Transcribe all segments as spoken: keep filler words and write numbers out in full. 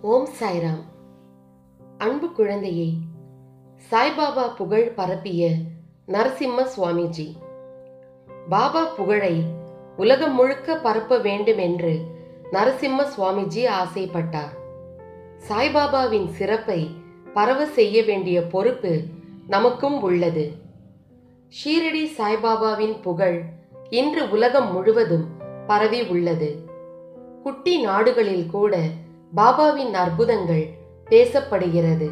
ஓம் சாய்ராம். அன்பு குழந்தையே, சாய்பாபா புகழ் பரப்பிய நரசிம்ம சுவாமிஜி. பாபா புகழை உலகம் முழுக்க பரப்ப வேண்டும் என்று நரசிம்ம சுவாமிஜி ஆசைப்பட்டார். சாய்பாபாவின் சிறப்பை பரவ செய்ய வேண்டிய பொறுப்பு நமக்கும் உள்ளது. ஷீரடி சாய்பாபாவின் புகழ் இன்று உலகம் முழுவதும் பரவி உள்ளது. குட்டி நாடுகளில் கூட பாபாவின் அற்புதங்கள் பேசப்படுகிறது.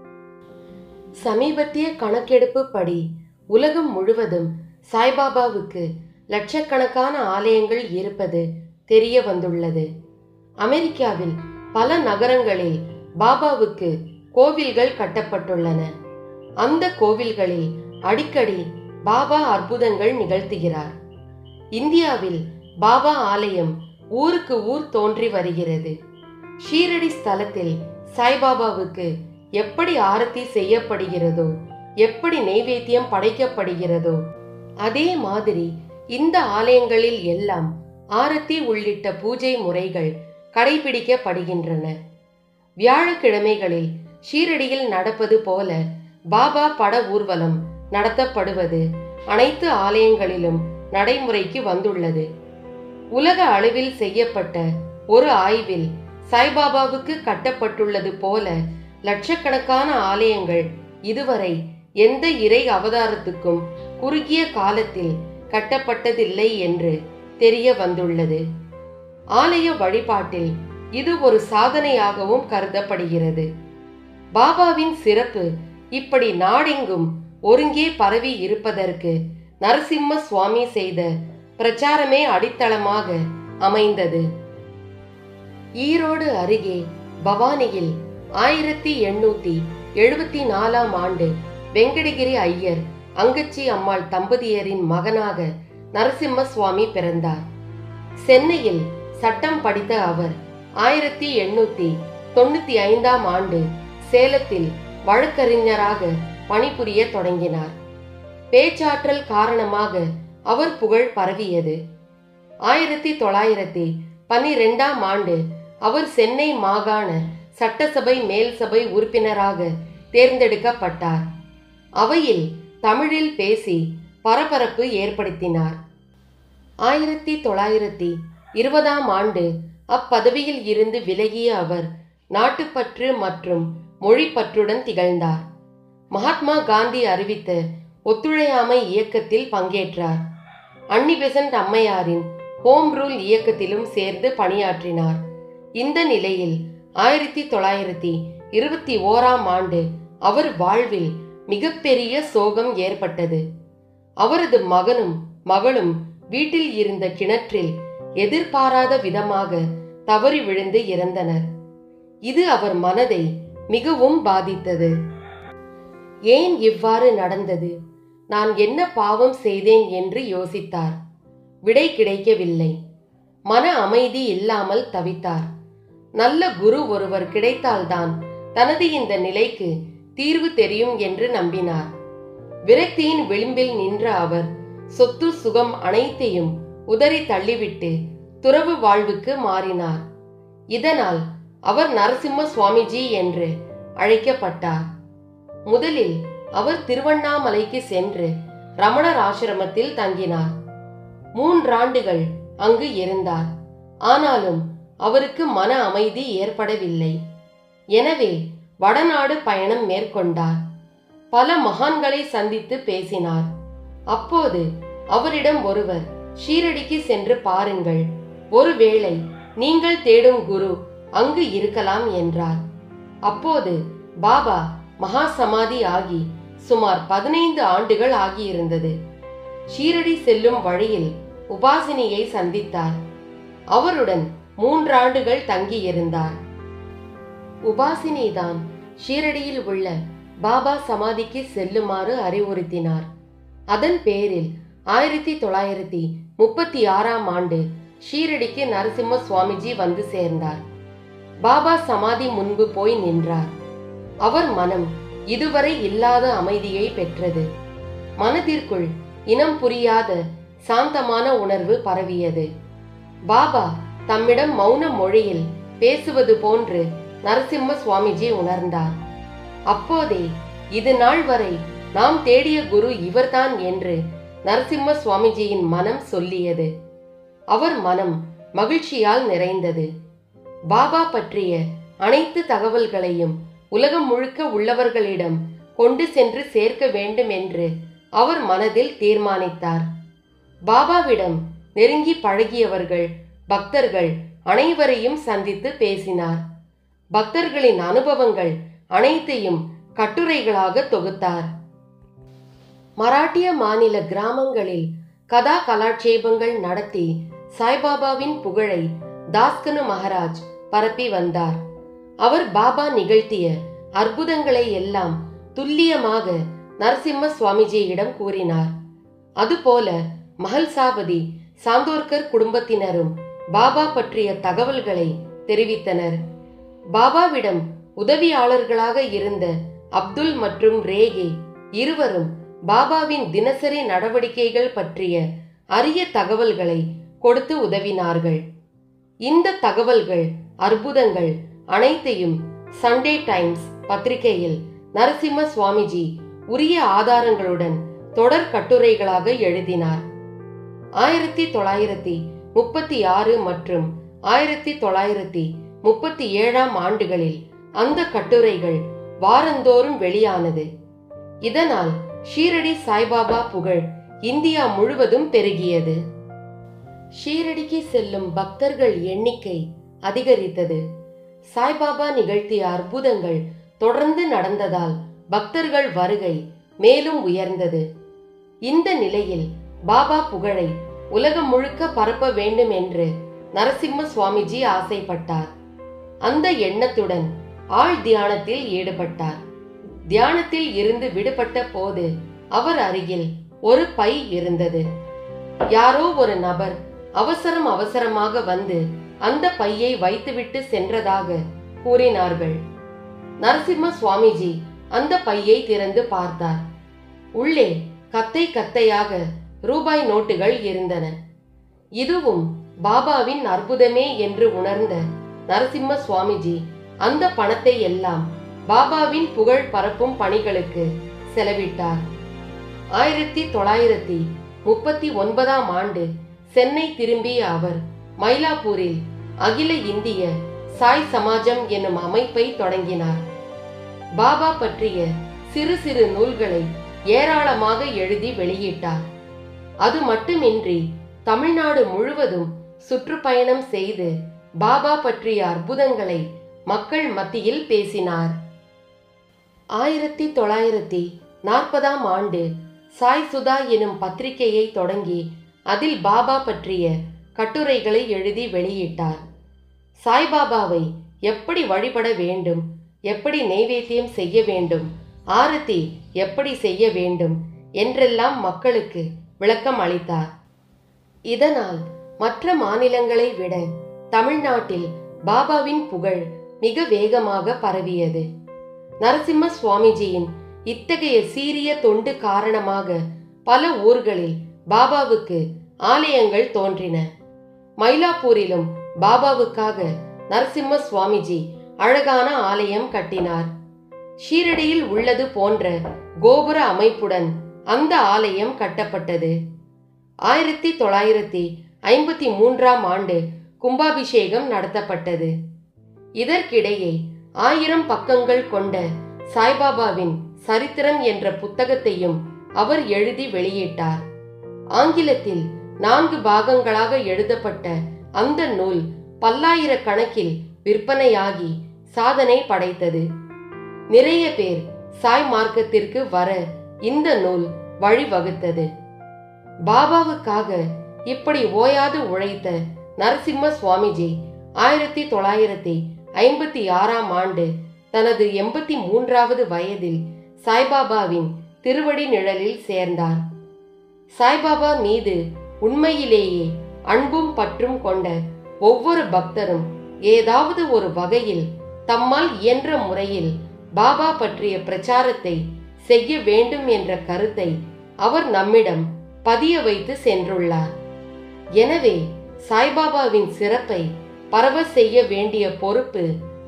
சமீபத்திய கணக்கெடுப்பு படி உலகம் முழுவதும் சாய்பாபாவுக்கு லட்சக்கணக்கான ஆலயங்கள் இருப்பது தெரிய வந்துள்ளது. அமெரிக்காவில் பல நகரங்களில் பாபாவுக்கு கோவில்கள் கட்டப்பட்டுள்ளன. அந்த கோவில்களில் அடிக்கடி பாபா அற்புதங்கள் நிகழ்த்துகிறார். இந்தியாவில் பாபா ஆலயம் ஊருக்கு ஊர் தோன்றி வருகிறது. ஷீரடி ஸ்தலத்தில் சாய்பாபாவுக்கு எப்படி ஆரத்தி செய்யப்படுகிறதோ, எப்படி நெய்வேத்தியம் படைக்கப்படுகிறதோ, அதே மாதிரி இந்த ஆலயங்களில் எல்லாம் ஆரத்தி உள்ளிட்ட பூஜை முறைகள் கடைபிடிக்கப்படுகின்றன. வியாழக்கிழமைகளில் ஷீரடியில் நடப்பது போல பாபா பட ஊர்வலம் நடத்தப்படுவது அனைத்து ஆலயங்களிலும் நடைமுறைக்கு வந்துள்ளது. உலக அளவில் செய்யப்பட்ட ஒரு ஆய்வில் சாய்பாபாவுக்கு கட்டப்பட்டுள்ளது போல லட்சக்கணக்கான ஆலயங்கள் இதுவரை எந்த இறை அவதாரத்துக்கும் குறுகிய காலத்தில் கட்டப்பட்டதில்லை என்று தெரிய வந்துள்ளது. ஆலய வழிபாட்டில் இது ஒரு சாதனையாகவும் கருதப்படுகிறது. பாபாவின் சிறப்பு இப்படி நாடெங்கும் ஒருங்கே பரவி இருப்பதற்கு நரசிம்ம சுவாமி செய்த பிரச்சாரமே அடித்தளமாக அமைந்தது. ஈரோடு அருகே பவானியில் ஆயிரத்தி எண்ணூத்தி எழுபத்தி நாலாம் ஆண்டு வெங்கடகிரி ஐயர் அங்கச்சி அம்மாள் தம்பதியரின் மகனாக நரசிம்ம சுவாமி பிறந்தார். சென்னையில் சட்டம் படித்த அவர் ஆயிரத்தி எண்ணூத்தி தொண்ணூத்தி ஐந்தாம் ஆண்டு சேலத்தில் வழக்கறிஞராக பணிபுரிய தொடங்கினார். பேச்சாற்றல் காரணமாக அவர் புகழ் பரவியது. ஆயிரத்தி தொள்ளாயிரத்தி பன்னிரெண்டாம் ஆண்டு அவர் சென்னை மாகாண சட்டசபை மேல் சபை உறுப்பினராக தேர்ந்தெடுக்கப்பட்டார். அவையில் தமிழில் பேசி பரபரப்பு ஏற்படுத்தினார். ஆயிரத்தி தொள்ளாயிரத்தி இருபதாம் ஆண்டு அப்பதவியில் இருந்து விலகிய அவர் நாட்டுப்பற்று மற்றும் மொழிப்பற்றுடன் திகழ்ந்தார். மகாத்மா காந்தி அறிவித்த ஒத்துழையாமை இயக்கத்தில் பங்கேற்றார். அன்னி பெசன்ட் அம்மையாரின் ஹோம் ரூல் இயக்கத்திலும் சேர்ந்து பணியாற்றினார். இந்த நிலையில் ஆயிரத்தி தொள்ளாயிரத்தி இருபத்தி ஓராம் ஆண்டு அவர் வாழ்வில் மிகப்பெரிய சோகம் ஏற்பட்டது. அவரது மகனும் மகளும் வீட்டில் இருந்த கிணற்றில் எதிர்பாராத விதமாக தவறி விழுந்து இறந்தனர். இது அவர் மனதை மிகவும் பாதித்தது. ஏன் இவ்வாறு நடந்தது? நான் என்ன பாவம் செய்தேன் என்று யோசித்தார். விடை கிடைக்கவில்லை. மன அமைதி இல்லாமல் தவித்தார். நல்ல குரு ஒருவர் கிடைத்தால்தான் தனது இந்த நிலைக்கு தீர்வு தெரியும் என்று நம்பினார். விரக்தியின் விளிம்பில் நின்ற அவர் சொத்து சுகம் அனைத்தையும் உதறி தள்ளிவிட்டு துறவு வாழ்வுக்கு மாறினார். இதனால் அவர் நரசிம்ம சுவாமிஜி என்று அழைக்கப்பட்டார். முதலில் அவர் திருவண்ணாமலைக்கு சென்று ரமணர் ஆசிரமத்தில் தங்கினார். மூன்றாண்டுகள் அங்கு இருந்தார். ஆனாலும் அவருக்கு மன அமைதி ஏற்படவில்லை. எனவே வடநாடு பயணம் மேற்கொண்டார். பல மகான்களை சந்தித்து பேசினார். அப்போது அவரிடம் ஒருவர், ஷீரடிக்கு சென்று பாருங்கள், ஒருவேளை நீங்கள் தேடும் குரு அங்கு இருக்கலாம் என்றார். அப்போது பாபா மகா சமாதி ஆகி சுமார் பதினைந்து ஆண்டுகள் ஆகியிருந்தது. ஷீரடி செல்லும் வழியில் உபாசினியை சந்தித்தார். அவருடன் மூன்றாண்டுகள் தங்கியிருந்தார். உபாசினிதான் ஷீரடியில் உள்ள பாபா சமாதிக்கு செல்லுமாறு அறிவுறுத்தினார். அதன் பேரில் ஆயிரத்தி தொள்ளாயிரத்தி முப்பத்தி ஆறாம் ஆண்டு ஷீரடிக்கு நரசிம்ம சுவாமிஜி வந்து சேர்ந்தார். பாபா சமாதி முன்பு போய் நின்றார். அவர் மனம் இதுவரை இல்லாத அமைதியை பெற்றது. மனதிற்குள் இனம் புரியாத சாந்தமான உணர்வு பரவியது. பாபா தம்மிடம் மௌன மொழியில் பேசுவது போன்று நரசிம்ம சுவாமிஜி உணர்ந்தார். அப்போதே இது நாள் வரை நாம் தேடிய குரு இவர்தான் என்று நரசிம்ம சுவாமிஜியின் மனம் சொல்லியது. அவர் மனம் மகிழ்ச்சியால் நிறைந்தது. பாபா பற்றிய அனைத்து தகவல்களையும் உலகம் முழுக்க உள்ளவர்களிடம் கொண்டு சென்று சேர்க்க வேண்டும் என்று அவர் மனதில் தீர்மானித்தார். பாபாவிடம் நெருங்கி பழகியவர்கள், பக்தர்கள் அனைவரையும் சந்தித்து பேசினார். பக்தர்களின் அனுபவங்கள் அனைத்தையும் கட்டுரைகளாக தொகுத்தார். மராட்டிய மாநில கிராமங்களில் கதா கலாட்சேபங்கள் நடத்தி சாய்பாபாவின் புகழை தாஸ்கனு மகாராஜ் பரப்பி வந்தார். அவர் பாபா நிகழ்த்திய அற்புதங்களை எல்லாம் துல்லியமாக நரசிம்ம சுவாமிஜியிடம் கூறினார். அதுபோல மஹல்சாபதி சாந்தோர்கர் குடும்பத்தினரும் பாபா பற்றிய தகவல்களை தெரிவித்தனர். பாபாவிடம் உதவியாளர்களாக இருந்த அப்துல் மற்றும் ரேகே இருவரும் பாபாவின் தினசரி நடவடிக்கைகள் பற்றிய அரிய தகவல்களை கொடுத்து உதவினார்கள். இந்த தகவல்கள், அற்புதங்கள் அனைத்தையும் சண்டே டைம்ஸ் பத்திரிகையில் நரசிம்ம சுவாமிஜி உரிய ஆதாரங்களுடன் தொடர் கட்டுரைகளாக எழுதினார். ஆயிரத்தி தொள்ளாயிரத்தி முப்பத்தி ஆறு மற்றும் ஆயிரத்தி தொள்ளாயிரத்தி முப்பத்தி ஏழாம் ஆண்டுகளில் அந்த கட்டுரைகள் வாரந்தோறும் வெளியானது. இதனால் ஷீரடி சாய்பாபா புகழ் இந்தியா முழுவதும் பெருகியது. ஷீரடிக்கு செல்லும் பக்தர்கள் எண்ணிக்கை அதிகரித்தது. சாய்பாபா நிகழ்த்திய அற்புதங்கள் தொடர்ந்து நடந்ததால் பக்தர்கள் வருகை மேலும் உயர்ந்தது. இந்த நிலையில் பாபா புகழை உலகம் முழுக்க பரப்ப வேண்டும் என்று நரசிம்ம சுவாமிஜி ஆசைப்பட்டார். அந்த எண்ணத்துடன் ஆழ் தியானத்தில் ஈடுபட்டார். தியானத்தில் இருந்து விடுபட்ட போது அவர் அருகில் ஒரு பை இருந்தது. யாரோ ஒரு நபர் அவசரம் அவசரமாக வந்து அந்த பையை வைத்துவிட்டு சென்றதாக கூறினார்கள். நரசிம்ம சுவாமிஜி அந்த பையை திறந்து பார்த்தார். உள்ளே கத்தை கத்தையாக ரூபாய் நோட்டுகள் இருந்தன. இதுவும் பாபாவின் அற்புதமே என்று உணர்ந்த நரசிம்ம சுவாமிஜி அந்த பணத்தை எல்லாம் பாபாவின் புகழ் பரப்பும் பணிகளுக்கு செலவிட்டார். ஆயிரத்தி தொள்ளாயிரத்தி முப்பத்தி ஒன்பதாம் ஆண்டு சென்னை திரும்பிய அவர் மயிலாப்பூரில் அகில இந்திய சாய் சமாஜம் எனும் அமைப்பை தொடங்கினார். பாபா பற்றிய சிறு சிறு நூல்களை ஏராளமாக எழுதி வெளியிட்டார். அது மட்டுமின்றி தமிழ்நாடு முழுவதும் சுற்றுப்பயணம் செய்து பாபா பற்றிய அற்புதங்களை மக்கள் மத்தியில் பேசினார். ஆயிரத்தி தொள்ளாயிரத்தி நாற்பதாம் ஆண்டு சாய் சுதா எனும் பத்திரிகையை தொடங்கி அதில் பாபா பற்றிய கட்டுரைகளை எழுதி வெளியிட்டார். சாய்பாபாவை எப்படி வழிபட வேண்டும், எப்படி நைவேத்தியம் செய்ய வேண்டும், ஆரத்தி எப்படி செய்ய வேண்டும் என்றெல்லாம் மக்களுக்கு விளக்கம் அளித்தார். இதனால் மற்ற மாநிலங்களை விட தமிழ்நாட்டில் பாபாவின் புகழ் மிக வேகமாக பரவியது. நரசிம்ம சுவாமிஜியின் இத்தகைய சீரிய தொண்டு காரணமாக பல ஊர்களில் பாபாவுக்கு ஆலயங்கள் தோன்றின. மயிலாப்பூரிலும் பாபாவுக்காக நரசிம்ம சுவாமிஜி அழகான ஆலயம் கட்டினார். ஷீரடியில் உள்ளது போன்ற கோபுர அமைப்புடன் அந்த ஆலயம் கட்டப்பட்டது. ஆயிரத்தி தொள்ளாயிரத்தி ஐம்பத்தி மூன்றாம் ஆண்டு கும்பாபிஷேகம் நடத்தப்பட்டது. இதற்கிடையே ஆயிரம் பக்கங்கள் கொண்ட சாய்பாபாவின் சரித்திரம் என்ற புத்தகத்தையும் அவர் எழுதி வெளியிட்டார். ஆங்கிலத்தில் நான்கு பாகங்களாக எழுதப்பட்ட அந்த நூல் பல்லாயிரக்கணக்கில் விற்பனையாகி சாதனை படைத்தது. நிறைய பேர் சாய் மார்க்கத்திற்கு வர இந்த நூல் வழிவகுத்தது. பாபாவுக்காக இப்படி ஓயாது உழைத்த நரசிம்ம சுவாமிஜி ஆயிரத்தி தொள்ளாயிரத்தி ஐம்பத்தி ஆறாம் ஆண்டு தனது எண்பத்தி மூன்றாவது வயதில் சாய்பாபாவின் திருவடி நிழலில் சேர்ந்தார். சாய்பாபா மீது உண்மையிலேயே அன்பும் பற்றும் கொண்ட ஒவ்வொரு பக்தரும் ஏதாவது ஒரு வகையில் தம்மால் இயன்ற முறையில் பாபா பற்றிய பிரச்சாரத்தை செய்ய வேண்டும் என்ற கருத்தை அவர் நம்மிடம் பதிய வைத்து சென்றுள்ளார். எனவே சாய்பாபாவின் சிறப்பை பரவ செய்ய வேண்டிய பொறுப்பு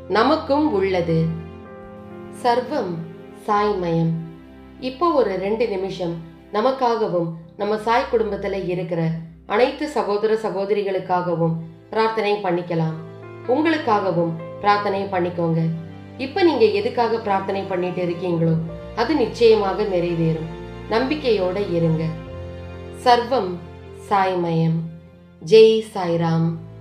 நமக்கும் உள்ளது. சர்வம் சாய்மயம். இப்போ ஒரு ரெண்டு நிமிஷம் நமக்காகவும் நம்ம சாய் குடும்பத்தில் இருக்கிற அனைத்து சகோதர சகோதரிகளுக்காகவும் பிரார்த்தனை பண்ணிக்கலாம். உங்களுக்காகவும் பிரார்த்தனை பண்ணிக்கோங்க. இப்போ நீங்க எதுக்காக பிரார்த்தனை பண்ணிட்டு இருக்கீங்களோ அது நிச்சயமாக நிறைவேறும். நம்பிக்கையோட இருங்க. சர்வம் சாய்மயம். ஜெய் சாய்ராம்.